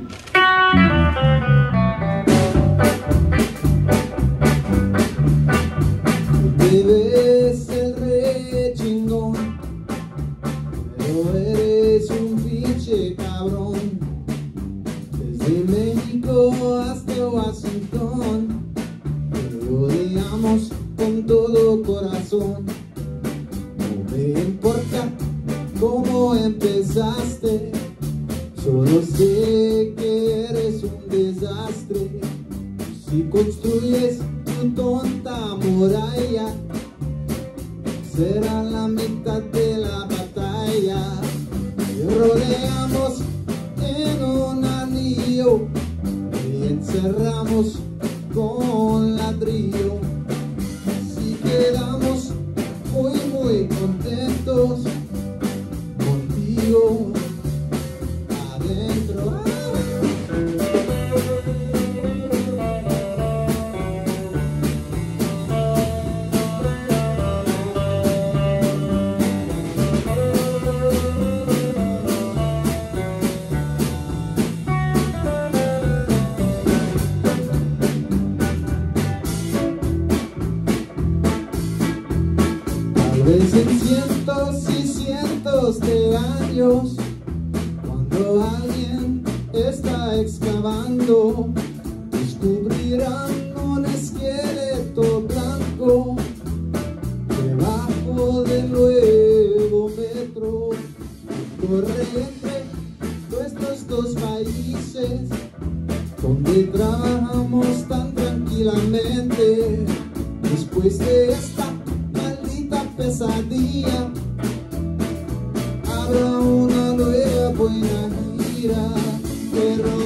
Te ves el re chingón, pero eres un pinche cabrón. Desde México hasta Washington, te odiamos con todo corazón. No me importa cómo empezaste, solo sé que eres un desastre. Si construyes tu tonta muralla, será la mitad de la batalla. Te rodeamos en un anillo y encerramos con ladrillo. Así quedamos muy contentos contigo adentro. Tal vez en cientos y cientos de años, cuando alguien está excavando, descubrirán un esqueleto blanco debajo del nuevo metro. Corre entre nuestros dos países, donde trabajamos tan tranquilamente. Después de esta pesadilla, habrá una nueva buena gira. Pero